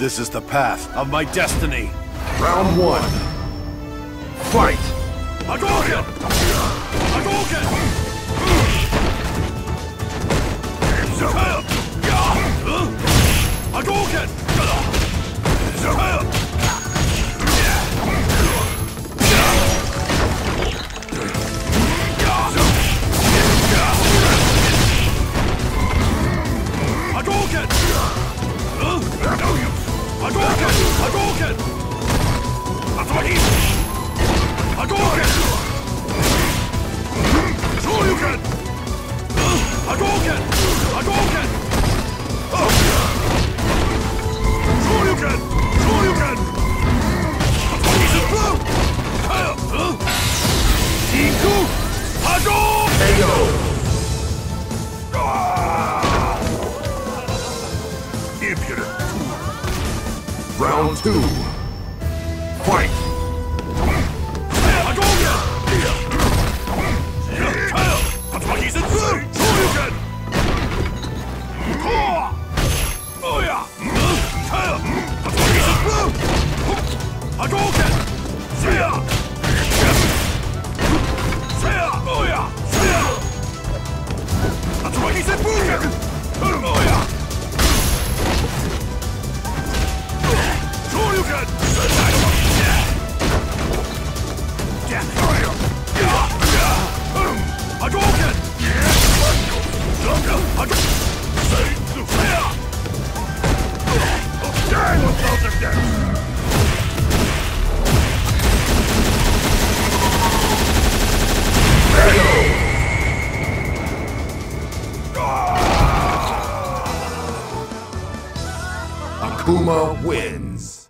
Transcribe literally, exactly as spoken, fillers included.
This is the path of my destiny. Round one. Fight! Hadouken! Hadouken! Hadouken! Hadouken! Hadouken! Hadouken! Atsuki! Hadouken! Shoryuken! Hadouken! Hadouken! Shoryuken! Shoryuken! Atsuki Zippo! Iku! Hadouken! K O! Impudent! Round two. Fight! Akuma wins.